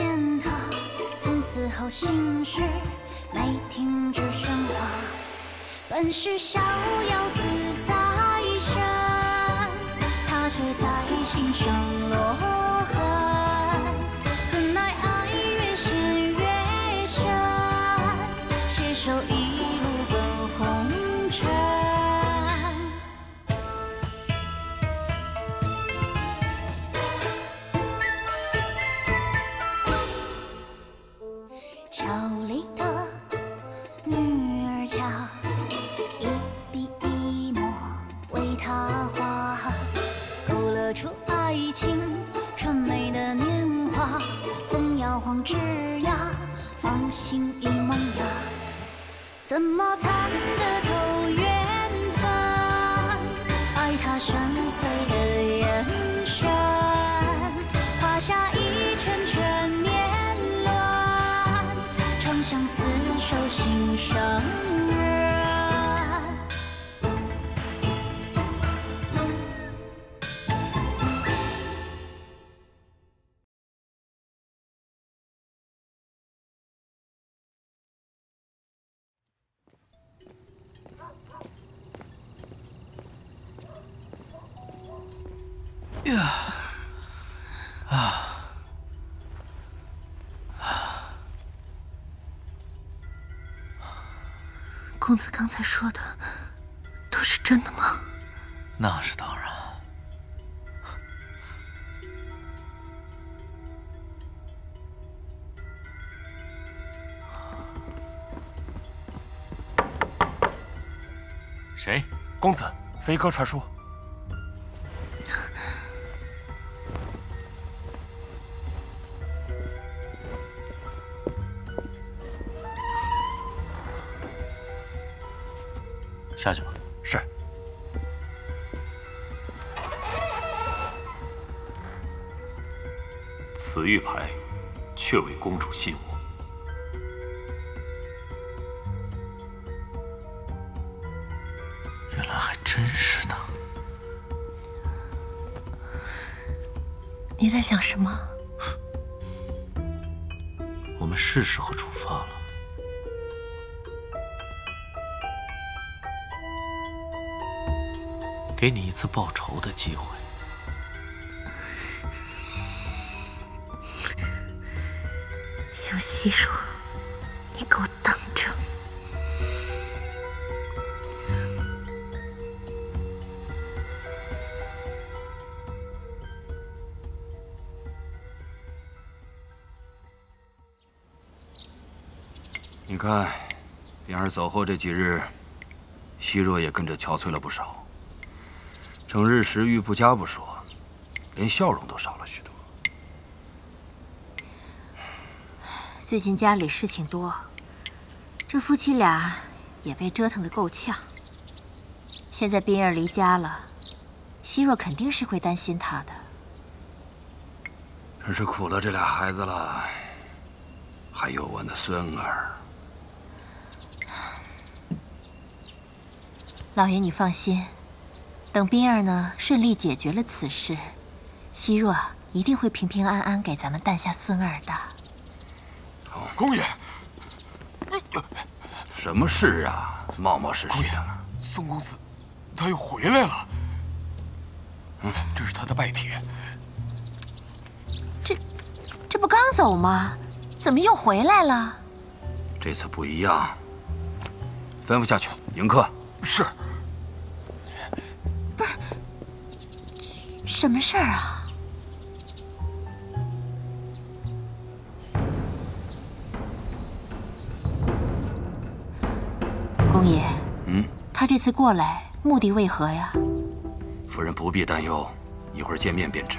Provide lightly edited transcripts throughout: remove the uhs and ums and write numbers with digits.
见他，从此后心事没停止喧哗。本是逍遥自在身，他却在心上落痕。怎奈爱越陷越深，携手一路奔红尘。桥里的女儿家，一笔一墨为他画，勾勒出爱情纯美的年华。风摇晃枝桠，芳心已萌芽，怎么参得透缘分？爱他深邃的眼神，画下一圈圈年轮，长相厮守心上人。 公子刚才说的都是真的吗？ 那是当然。谁？ 公子，飞鸽传书。 下去吧。 是。 此玉牌，确为公主信我。 原来还真是的。 你在想什么？ 我们是时候出发了。给你一次报仇的机会。 小西说：“你给我等着！” 你看，冰儿走后这几日，西若也跟着憔悴了不少。整日食欲不佳不说，连笑容都少了许多。 最近家里事情多，这夫妻俩也被折腾得够呛。现在冰儿离家了，西若肯定是会担心她的。 真是苦了这俩孩子了，还有我那孙儿。 老爷，你放心。等冰儿呢顺利解决了此事，西若一定会平平安安给咱们诞下孙儿的。 好， 公爷， 什么事啊？冒冒失失的。 宋公子，他又回来了。这是他的拜帖。 这不刚走吗？怎么又回来了？ 这次不一样，吩咐下去迎客。 是。 不是，什么事儿啊？公爷，他这次过来目的为何呀？ 夫人不必担忧，一会儿见面便知。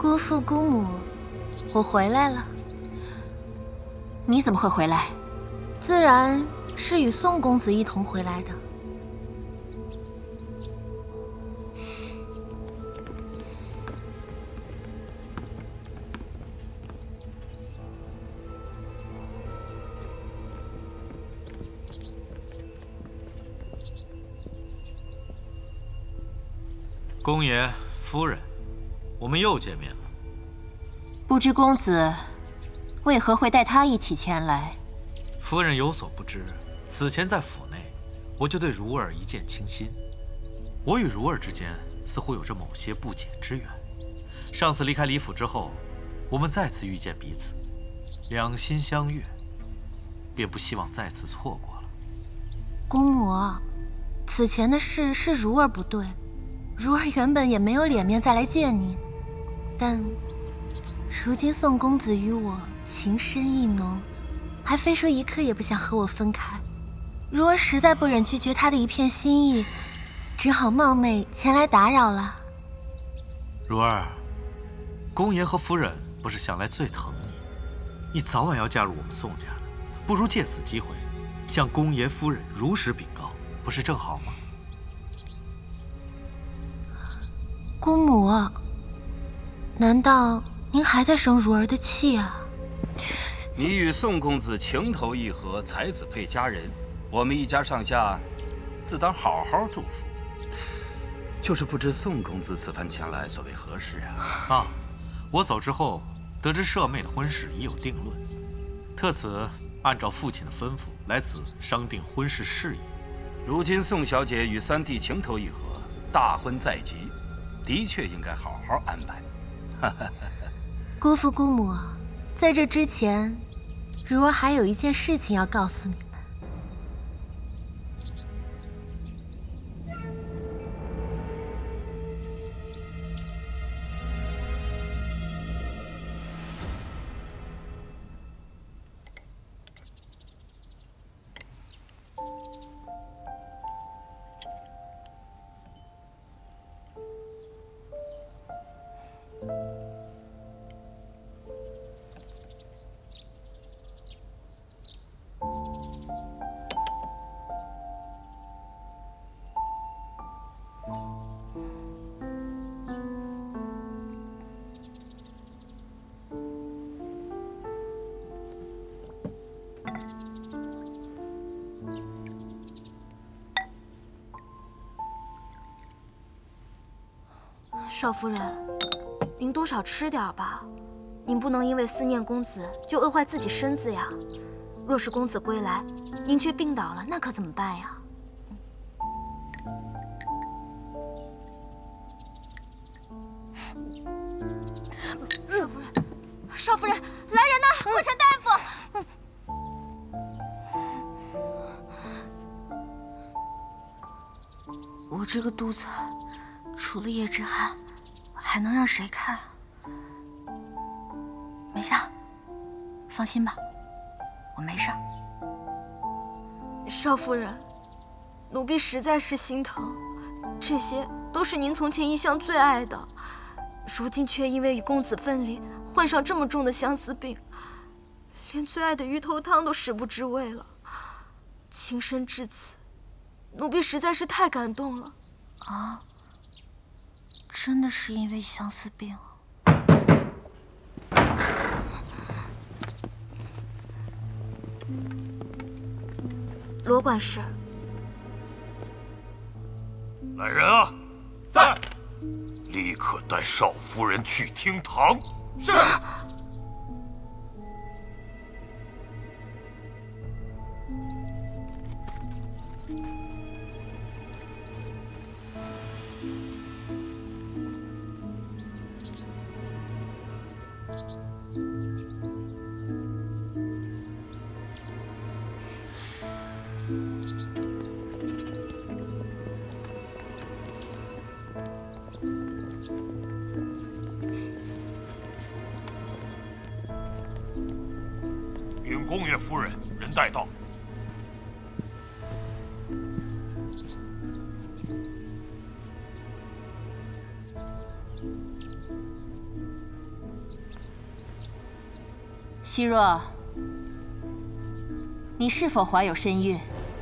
姑父姑母，我回来了。你怎么会回来？自然是与宋公子一同回来的。 公爷、夫人，我们又见面了。 不知公子为何会带他一起前来？ 夫人有所不知，此前在府内，我就对如儿一见倾心。我与如儿之间似乎有着某些不解之缘。上次离开李府之后，我们再次遇见彼此，两心相悦，便不希望再次错过了。 姑母，此前的事是如儿不对。如儿原本也没有脸面再来见您，但如今宋公子与我情深意浓，还非说一刻也不想和我分开。如儿实在不忍拒绝他的一片心意，只好冒昧前来打扰了。 如儿，公爷和夫人不是向来最疼你，你早晚要嫁入我们宋家的，不如借此机会向公爷夫人如实禀告，不是正好吗？ 姑母，难道您还在生如儿的气啊？ 你与宋公子情投意合，才子配佳人，我们一家上下自当好好祝福。就是不知宋公子此番前来所为何事啊？ 啊，我走之后得知舍妹的婚事已有定论，特此按照父亲的吩咐来此商定婚事事宜。 如今宋小姐与三弟情投意合，大婚在即。的确应该好好安排。 姑父姑母，在这之前，如儿还有一件事情要告诉你们。 少夫人，您多少吃点吧，您不能因为思念公子就饿坏自己身子呀。若是公子归来，您却病倒了，那可怎么办呀？少夫人，少夫人，来人呐！快传大夫！ 我这个肚子，除了叶之汗，还能让谁看？没事，放心吧，我没事。 少夫人，奴婢实在是心疼，这些都是您从前一向最爱的，如今却因为与公子分离，患上这么重的相思病，连最爱的鱼头汤都食不知味了。情深至此，奴婢实在是太感动了。 啊，真的是因为相思病。 罗管事， 来人啊！在！立刻带少夫人去厅堂。是。禀宫岳夫人，人带到。 希若，你是否怀有身孕？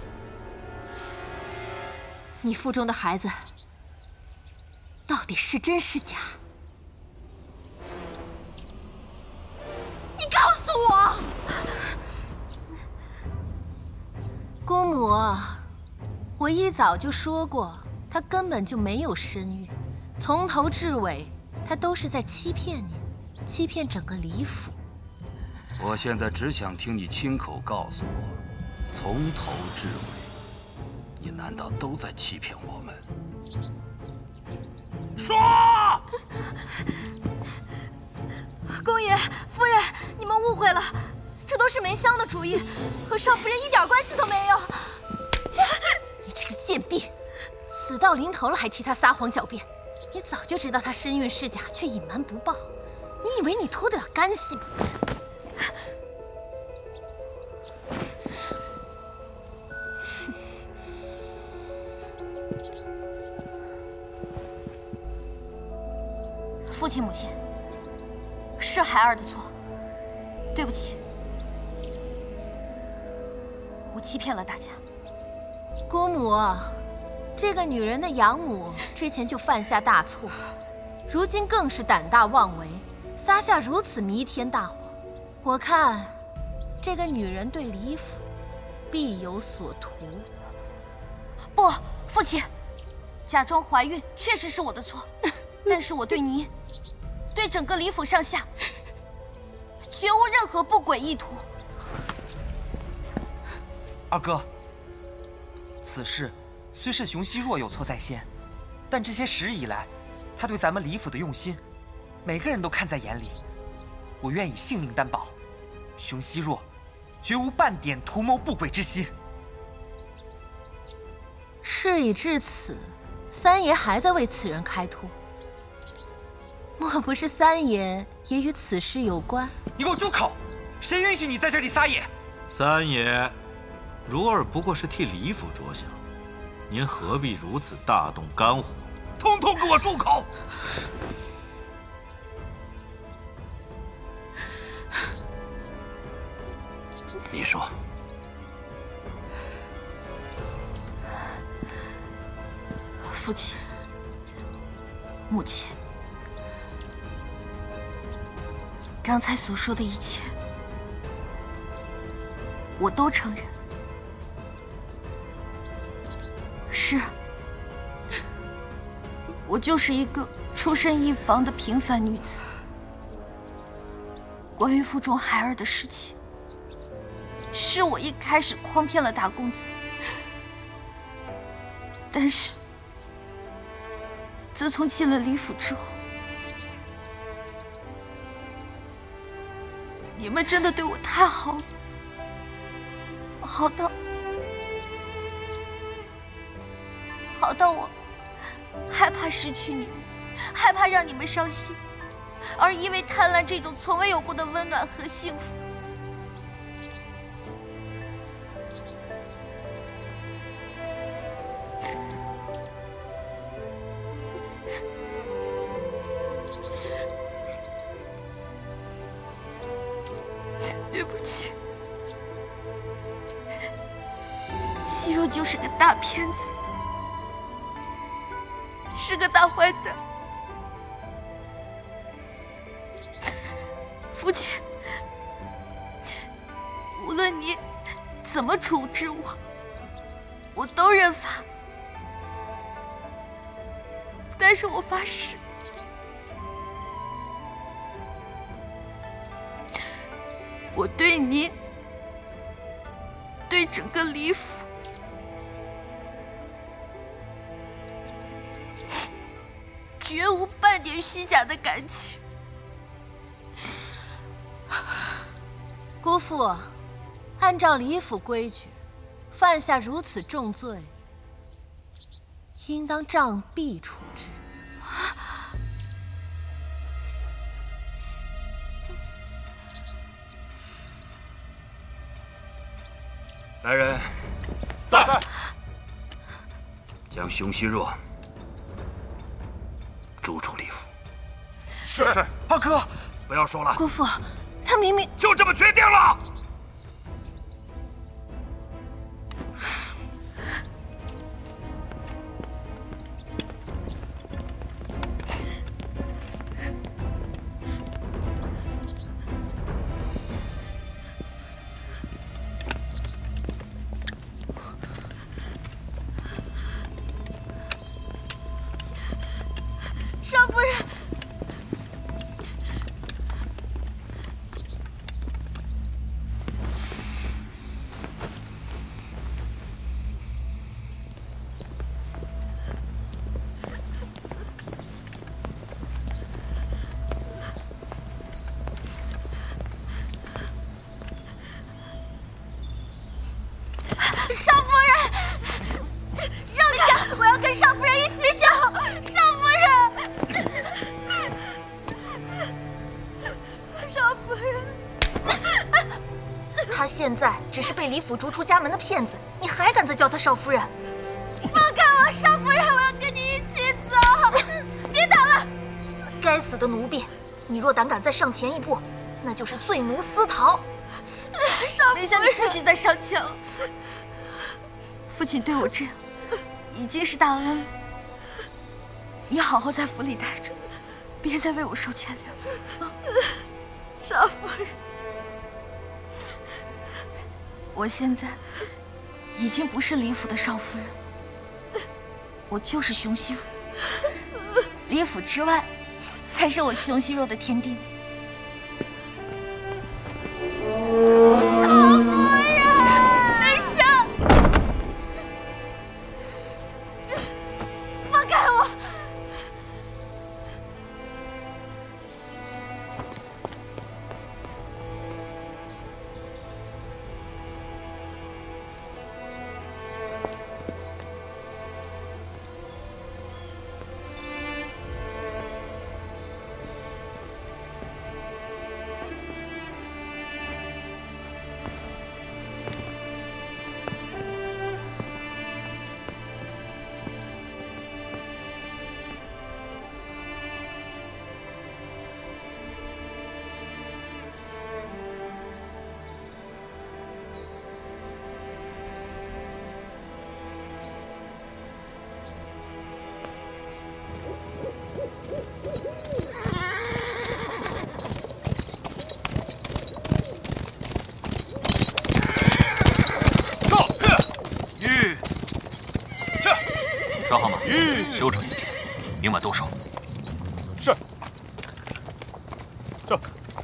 你腹中的孩子到底是真是假？ 你告诉我！ 姑母，我一早就说过，她根本就没有身孕，从头至尾，她都是在欺骗你，欺骗整个李府。 我现在只想听你亲口告诉我，从头至尾，你难道都在欺骗我们？ 说！ 公爷、夫人，你们误会了，这都是梅香的主意，和少夫人一点关系都没有。 你这个贱婢，死到临头了还替她撒谎狡辩，你早就知道她身孕是假，却隐瞒不报，你以为你脱得了干系吗？ 父亲、母亲，是孩儿的错，对不起，我欺骗了大家。 姑母，这个女人的养母之前就犯下大错，如今更是胆大妄为，撒下如此弥天大谎。我看，这个女人对李府必有所图。 不，父亲，假装怀孕确实是我的错，但是我对您，对整个李府上下，绝无任何不轨意图。 二哥，此事虽是熊希若有错在先，但这些时日以来，他对咱们李府的用心，每个人都看在眼里。我愿以性命担保，熊希若绝无半点图谋不轨之心。 事已至此，三爷还在为此人开脱，莫不是三爷也与此事有关？ 你给我住口！谁允许你在这里撒野？ 三爷，如儿不过是替李府着想，您何必如此大动肝火？ 通通给我住口！ 你说， 父亲、母亲，刚才所说的一切，我都承认。是，我就是一个出身一房的平凡女子。关于腹中孩儿的事情，是我一开始诓骗了大公子，但是自从进了李府之后，你们真的对我太好了，好到我害怕失去你们，害怕让你们伤心，而因为贪婪这种从未有过的温暖和幸福，对不起，希若就是个大骗子，是个大坏蛋。父亲，无论你怎么处置我，我都认罚。但是我发誓，我对您，对整个李府，绝无半点虚假的感情。 姑父，按照李府规矩，犯下如此重罪，应当杖毙处置。 来人， 在。 将熊希若逐出李府。 是。 二哥， 不要说了。 姑父， 他明明就这么决定了。 少夫人。 少夫人，让下！我要跟少夫人一起走。少夫人，少夫人，他现在只是被李府逐出家门的骗子，你还敢再叫他少夫人？放开我，少夫人！我要跟你一起走。别打了！该死的奴婢！你若胆敢再上前一步，那就是罪奴私逃。少夫人，你不许再上前了。 父亲对我这样，已经是大恩了。你好好在府里待着，别再为我受牵连。少夫人，我现在已经不是李府的少夫人，我就是熊希若。李府之外，才是我熊希若的天地。少夫人，等下。 放开我！ 稍后马，休整一天，明晚动手。 是。这。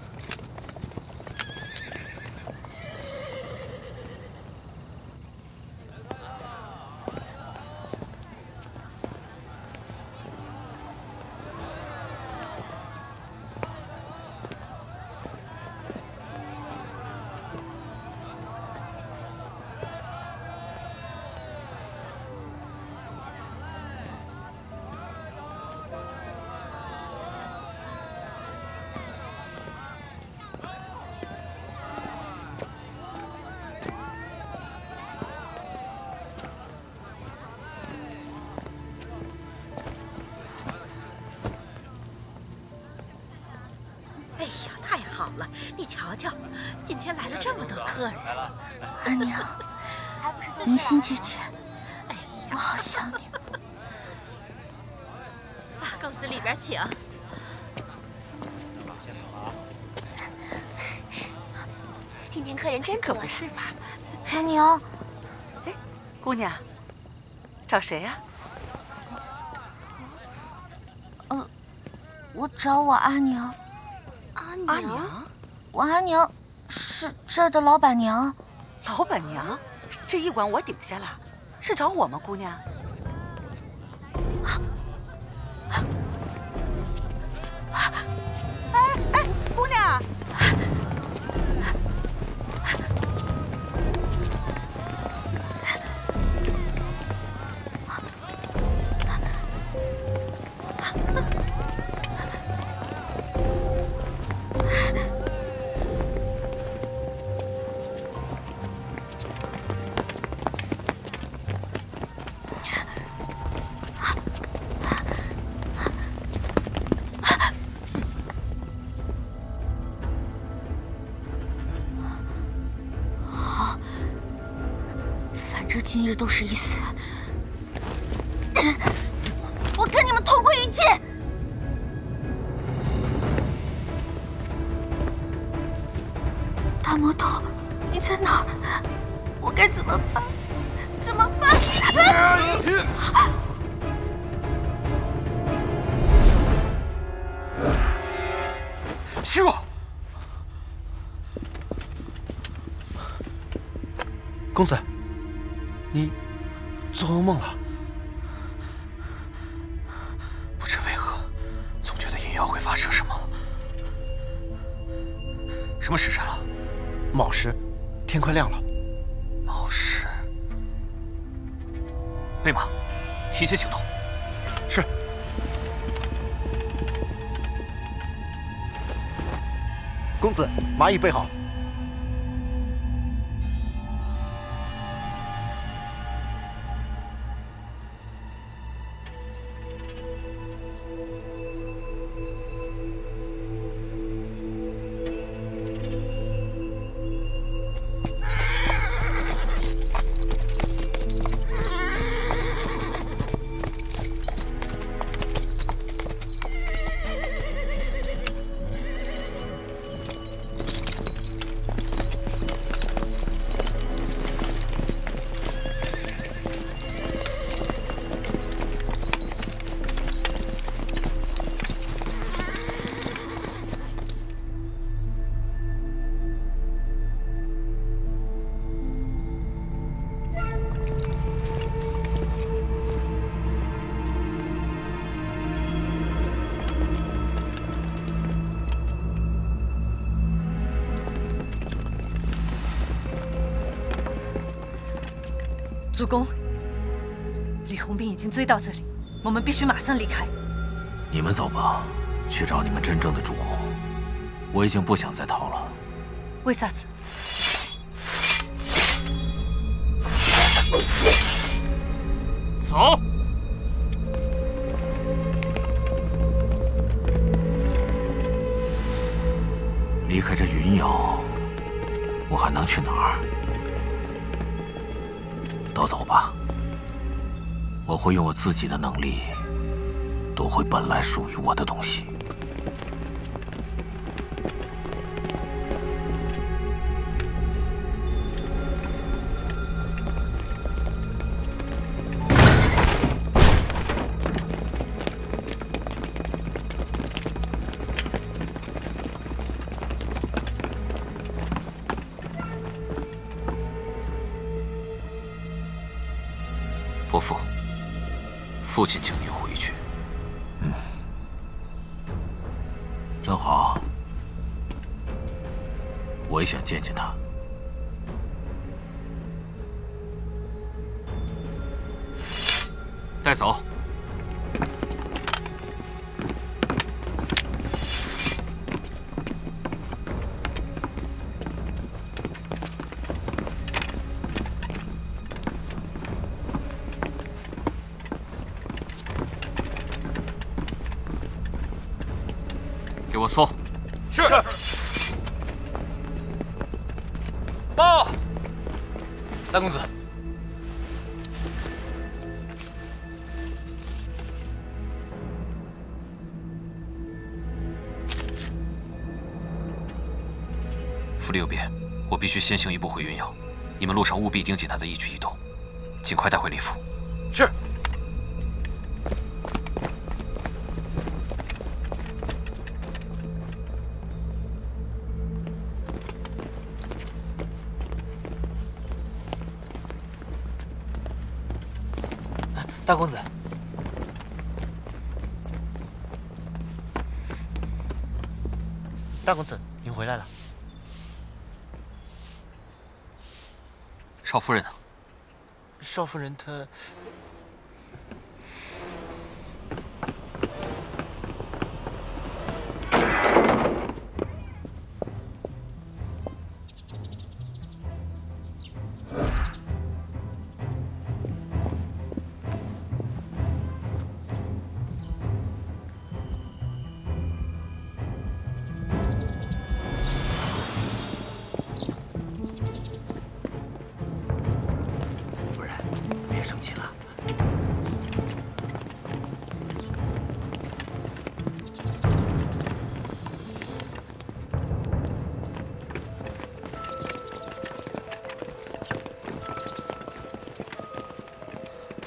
哎呀，太好了！你瞧瞧，今天来了这么多客人。 阿娘，明心姐姐， 哎呀， 我好想你。 公子里边请。 今天客人真可不是嘛。 阿娘， 哎，姑娘，找谁呀？ 我找我阿娘。 阿娘？ 我阿娘是这儿的老板娘。 老板娘？这一馆我顶下了，是找我吗，姑娘？哎，姑娘！ 今日都是一死。我跟你们同归于尽！大魔头，你在哪儿？我该怎么办？怎么办？ 虚弱。 公子，你做噩梦了？ 不知为何，总觉得云瑶会发生什么。什么时辰了？ 卯时，天快亮了。 卯时。备马，提前行动。 是。公子，马已备好。 主公，李hongbin已经追到这里，我们必须马上离开。 你们走吧，去找你们真正的主公。我已经不想再逃了。 为啥子？ 走。 离开这云瑶，我还能去哪儿？都走吧，我会用我自己的能力夺回本来属于我的东西。伯父，父亲请您回去。正好，我也想见见他。 带走。给我搜。是。报。大公子。 府里有变，我必须先行一步回云瑶。你们路上务必盯紧他的一举一动，尽快带回李府。 是。 大公子， 大公子，您回来了。 少夫人呢？ 少夫人她……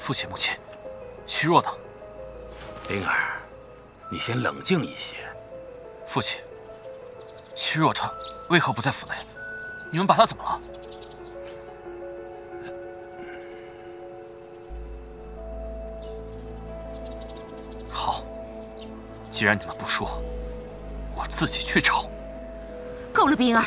父亲、母亲，虚弱呢？ 灵儿，你先冷静一些。 父亲，虚弱他为何不在府内？你们把他怎么了？好，既然你们不说，我自己去找。 够了，冰儿，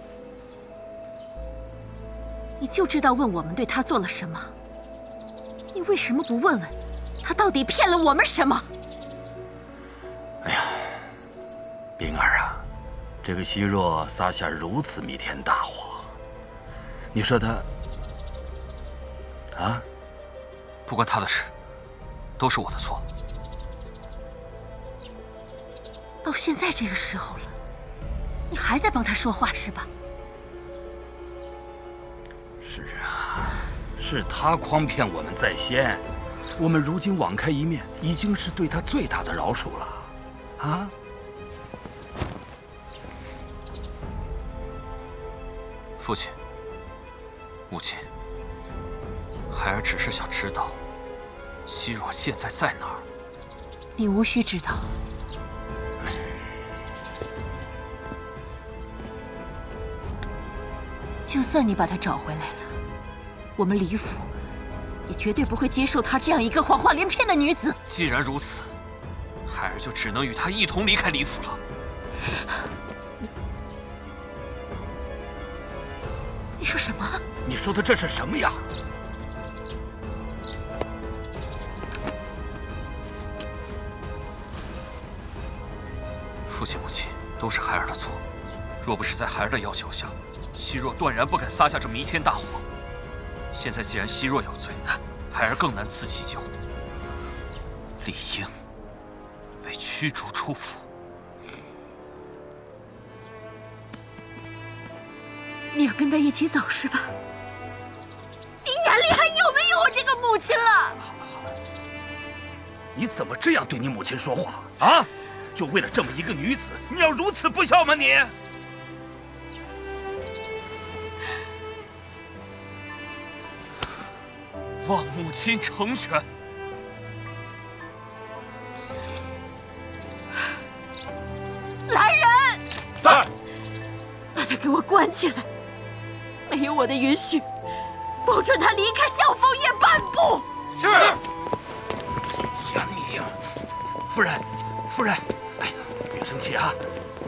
你就知道问我们对他做了什么。你为什么不问问，他到底骗了我们什么？ 哎呀，冰儿啊，这个虚弱撒下如此弥天大祸，你说他啊？ 不关他的事，都是我的错。 到现在这个时候了，你还在帮他说话是吧？ 是啊，是他诓骗我们在先，我们如今网开一面，已经是对他最大的饶恕了，啊？ 父亲、母亲，孩儿只是想知道，希若现在在哪儿。 你无需知道。就算你把她找回来了，我们李府也绝对不会接受她这样一个谎话连篇的女子。 既然如此，孩儿就只能与她一同离开李府了。 你说什么？ 你说的这是什么呀？ 父亲、母亲，都是孩儿的错。若不是在孩儿的要求下，希若断然不敢撒下这弥天大祸。现在既然希若有罪，孩儿更难辞其咎。理应被驱逐出府。 你要跟他一起走是吧？你眼里还有没有我这个母亲了？ 好了好了，你怎么这样对你母亲说话啊？就为了这么一个女子，你要如此不孝吗你？ 望母亲成全。 来人， 在， 把他给我关起来！没有我的允许，不准他离开笑风夜半步。 是。 呀你呀，夫人，夫人，哎呀，别生气啊。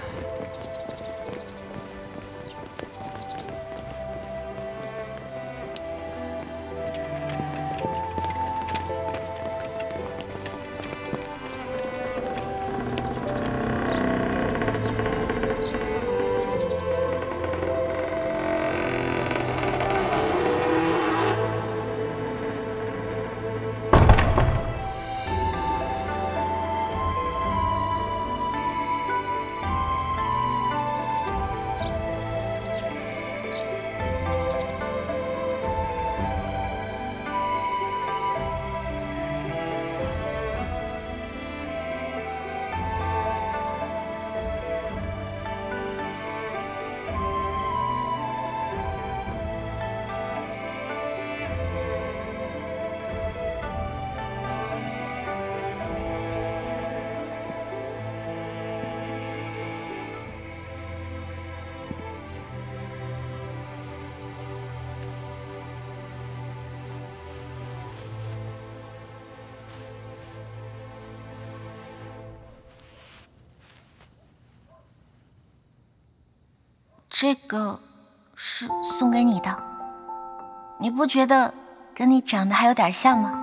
这个是送给你的，你不觉得跟你长得还有点像吗？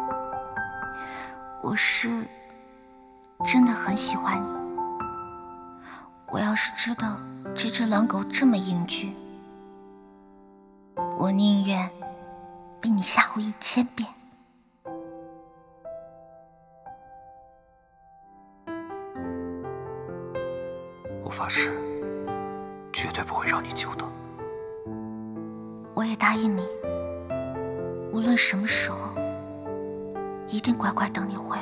我是真的很喜欢你。我要是知道这只狼狗这么英俊，我宁愿被你吓唬1000遍。 我发誓，绝对不会让你久等。 我也答应你，无论什么时候，一定乖乖等你回来。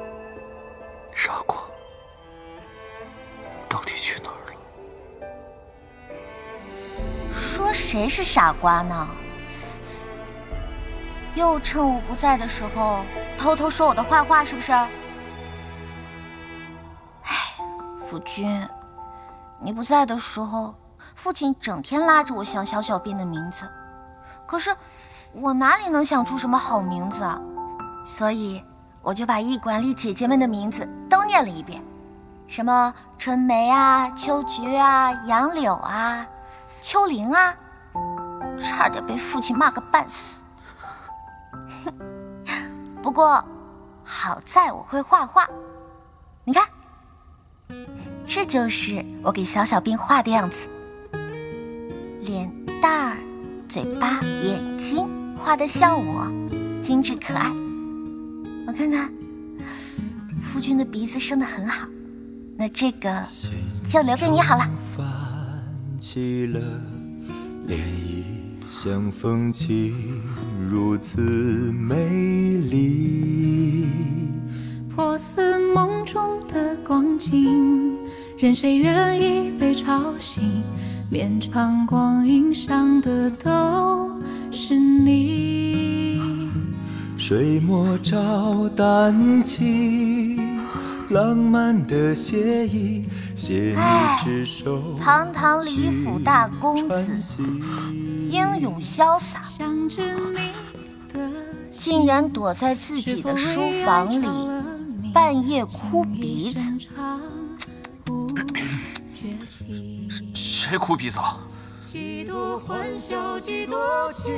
傻瓜，到底去哪儿了？ 谁是傻瓜呢？又趁我不在的时候偷偷说我的坏话，是不是？哎，夫君，你不在的时候，父亲整天拉着我想小小兵的名字，可是我哪里能想出什么好名字啊？所以我就把驿馆里姐姐们的名字都念了一遍，什么春梅啊、秋菊啊、杨柳啊、秋玲啊，差点被父亲骂个半死。不过好在我会画画，你看，这就是我给小小兵画的样子，脸蛋儿、嘴巴、眼睛画得像我，精致可爱。我看看，夫君的鼻子生得很好，那这个就留给你好了。 起了涟漪，像风起，如此美丽。 破似梦中的光景，任谁愿意被吵醒？绵长光阴上的都是你。 水墨照淡起，浪漫的写意，写你之手。 堂堂李府大公子，英勇潇洒，竟然躲在自己的书房里，半夜哭鼻子。 谁哭鼻子了？ 几多欢笑几多情，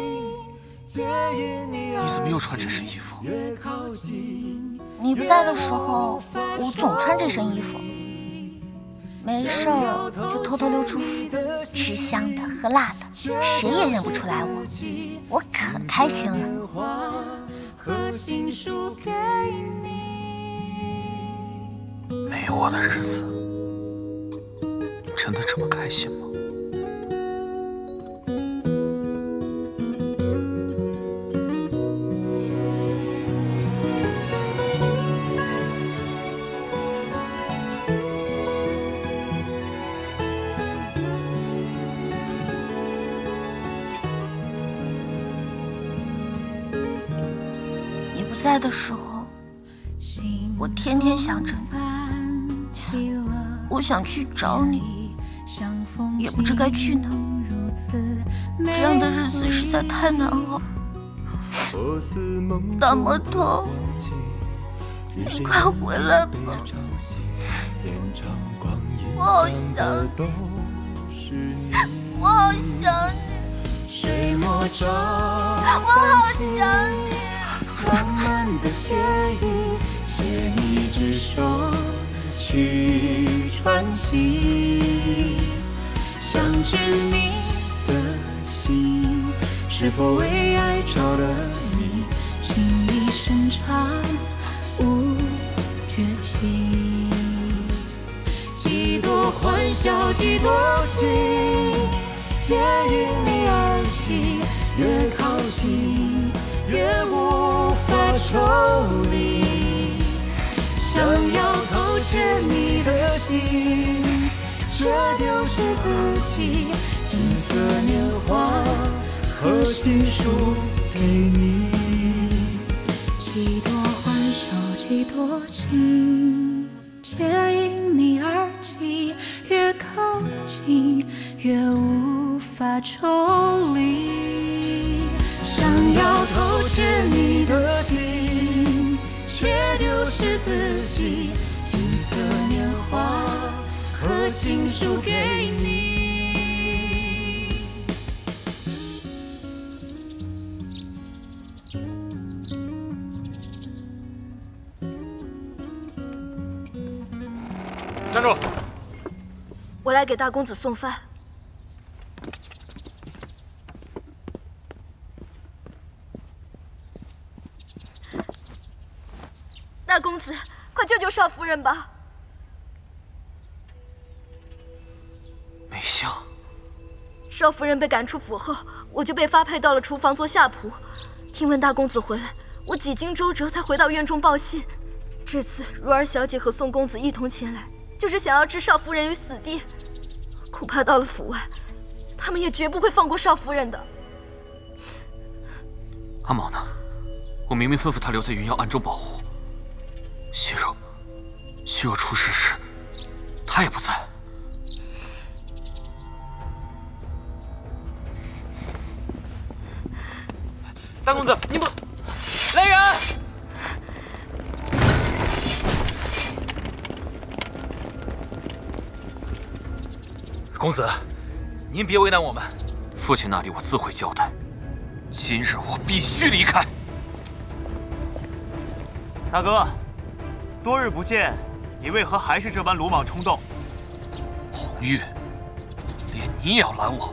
你怎么又穿这身衣服？ 你不在的时候，我总穿这身衣服。没事儿就偷偷溜出府，吃香的喝辣的，谁也认不出来我，我可开心了。 没有我的日子，你真的这么开心吗？ 在的时候，我天天想着你，我想去找你，也不知该去哪。这样的日子实在太难熬。大魔头，你快回来吧，我好想你，我好想你，我好想你。 浪漫的写意，写你之手去穿行。想知你的心，是否为爱着了迷？情意深长无绝期。几多欢笑几多情，皆因你而起，越靠近越无法抽离，想要偷窃你的心，却丢失自己。金色年华和情书给你，几多欢笑几多情，皆因你而起，越靠近越无法抽离。想要偷窃你的心，却丢失自己。金色年华和情书给你。 站住！ 我来给大公子送饭。大公子，快救救少夫人吧！ 梅香， 少夫人被赶出府后，我就被发配到了厨房做下仆。听闻大公子回来，我几经周折才回到院中报信。这次如儿小姐和宋公子一同前来，就是想要置少夫人于死地。恐怕到了府外， 他们也绝不会放过少夫人的。 阿毛呢？我明明吩咐他留在云瑶暗中保护。希若出事时，他也不在。 大公子，你不来人！ 公子，您别为难我们。父亲那里我自会交代。今日我必须离开。 大哥，多日不见，你为何还是这般鲁莽冲动？ 红玉，连你也要拦我？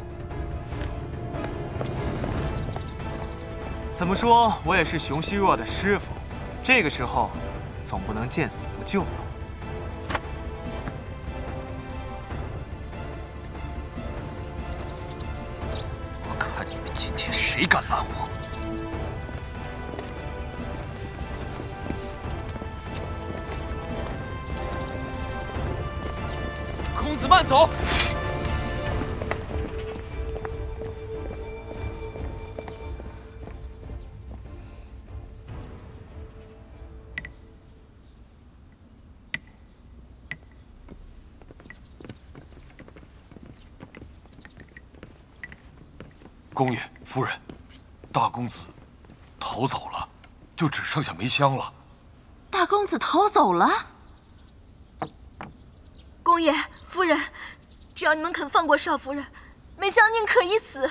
怎么说，我也是熊希若的师傅，这个时候总不能见死不救吧？ 我看你们今天谁敢拦我！ 公子慢走。 公爷、夫人，大公子逃走了，就只剩下梅香了。 大公子逃走了？ 公爷、夫人，只要你们肯放过少夫人，梅香宁可一死。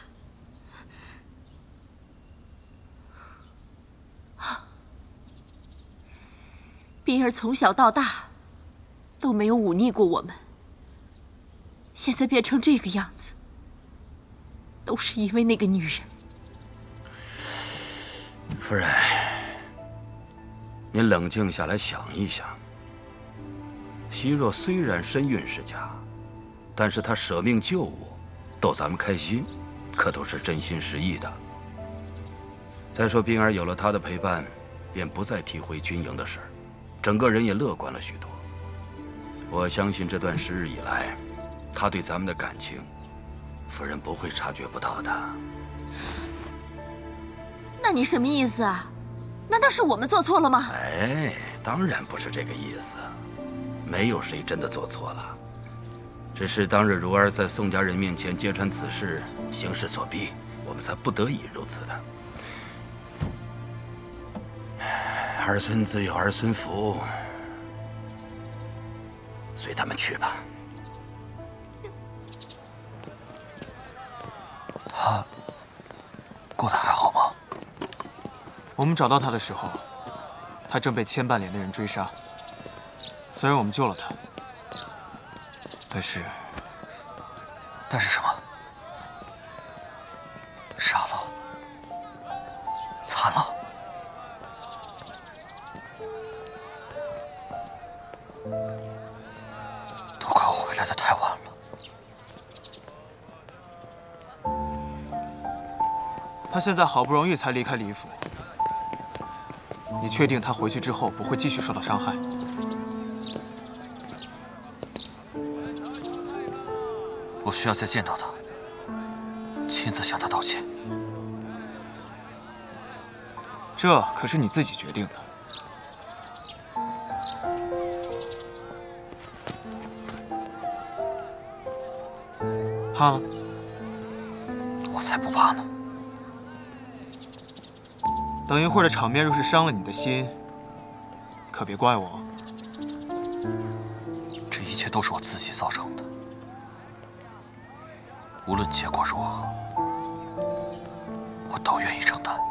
冰儿从小到大都没有忤逆过我们，现在变成这个样子，都是因为那个女人。 夫人，您冷静下来想一想。希若虽然身孕世家，但是她舍命救我，逗咱们开心，可都是真心实意的。再说冰儿有了她的陪伴，便不再提回军营的事儿，整个人也乐观了许多。我相信这段时日以来，她对咱们的感情，夫人不会察觉不到的。 那你什么意思啊？难道是我们做错了吗？ 哎，当然不是这个意思，没有谁真的做错了，只是当日如儿在宋家人面前揭穿此事，形势所逼，我们才不得已如此的。儿孙自有儿孙福，随他们去吧。 他过得还好吗？ 我们找到他的时候，他正被千半脸的人追杀。虽然我们救了他，但是什么？傻了，惨了。都怪我回来的太晚了。 他现在好不容易才离开李府，你确定他回去之后不会继续受到伤害？ 我需要再见到他，亲自向他道歉。 这可是你自己决定的。怕了？ 我才不怕呢。 等一会儿的场面若是伤了你的心，可别怪我。 这一切都是我自己造成的。无论结果如何，我都愿意承担。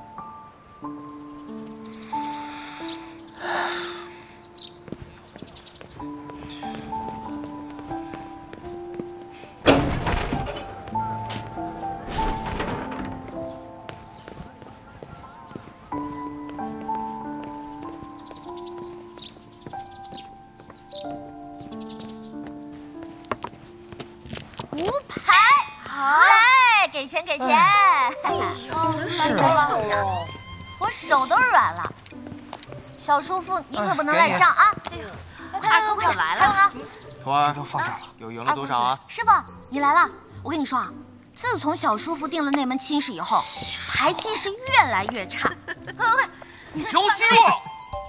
给钱！哎呦，真是了，我手都软了。小叔父，你可不能赖账啊！哎呦，快来了！ 徒儿，都放这儿了。又赢了多少啊？ 师傅，你来了， 我跟你说啊，自从小叔父定了那门亲事以后，牌技是越来越差。快， 小希望，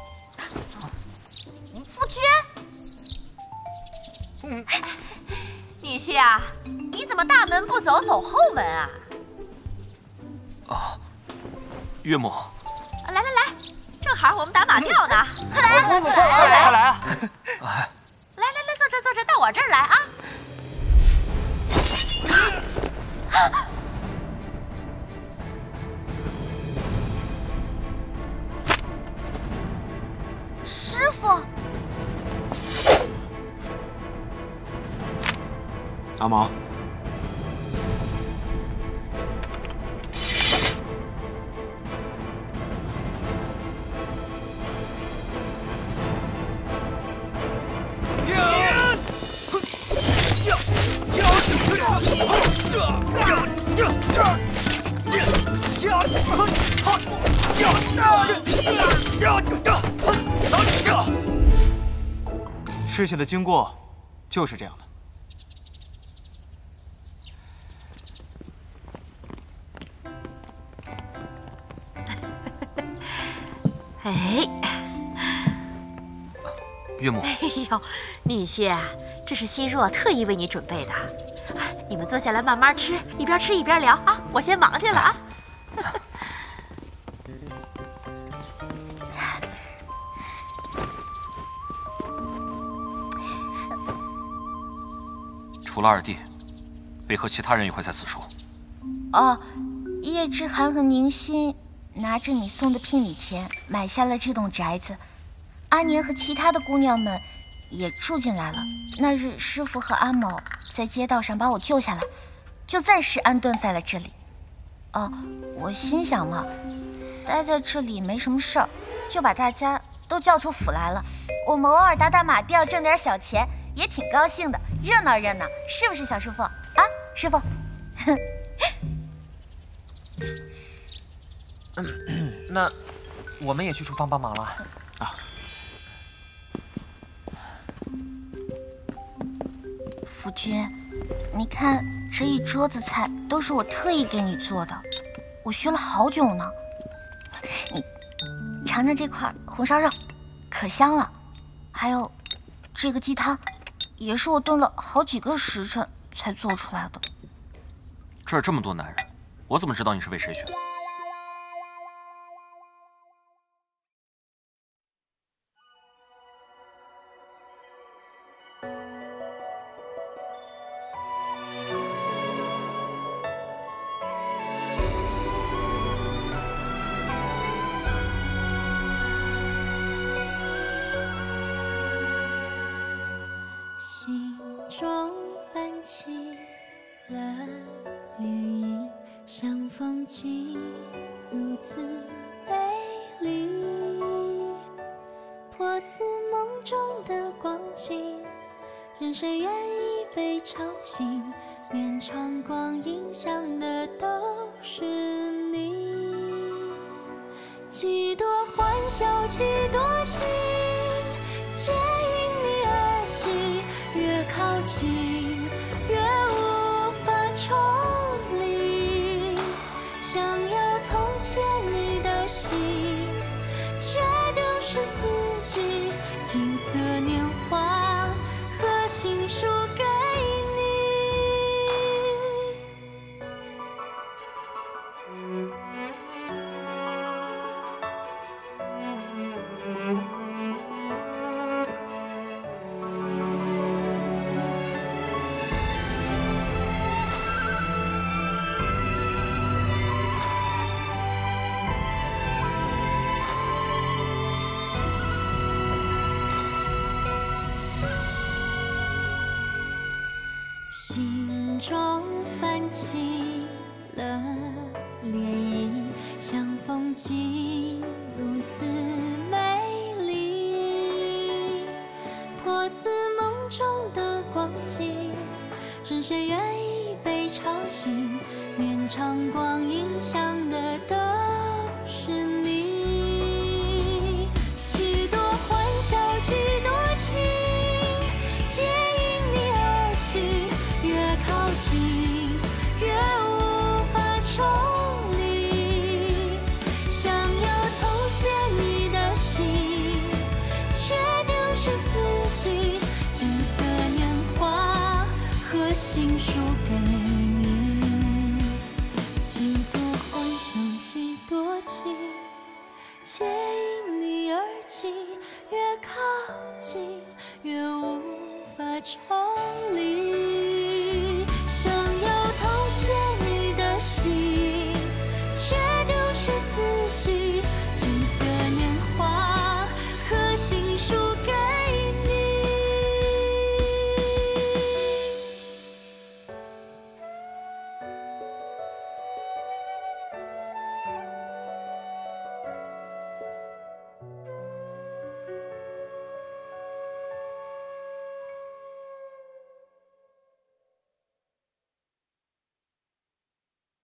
夫君。 女婿啊，你怎么大门不走，走后门啊？ 啊，岳母。 来，正好我们打马吊呢，快来啊！ 快来啊！ 来，坐这，到我这儿来啊！ 师傅， 阿毛，事情的经过就是这样的。 哎， 岳母。 哎呦，女婿啊，这是希若特意为你准备的，你们坐下来慢慢吃，一边吃一边聊啊。我先忙去了啊。 除了二弟，为何其他人也会在此处？ 哦，叶之涵和宁馨拿着你送的聘礼钱买下了这栋宅子，阿年和其他的姑娘们也住进来了。那日师傅和阿某在街道上把我救下来，就暂时安顿在了这里。哦，我心想嘛，待在这里没什么事儿，就把大家都叫出府来了。我们偶尔打打马吊，挣点小钱，也挺高兴的，热闹热闹，是不是小师傅啊？师傅， 那我们也去厨房帮忙了啊。 夫君，你看这一桌子菜都是我特意给你做的，我学了好久呢。你尝尝这块红烧肉，可香了。还有这个鸡汤，也是我炖了好几个时辰才做出来的。 这儿这么多男人，我怎么知道你是为谁选？ 心中泛起了涟漪，像风景如此美丽，破似梦中的光景，任谁愿意被吵醒，绵长光阴想的都是你，几多欢笑几多情，皆因你而起，越靠近越无法抽离，想要偷窃你的心，却丢失自己，金色年华和心书给你。心中泛起了涟漪，像风景如此美丽，破似梦中的光景，任谁愿意被吵醒，绵长光阴想的都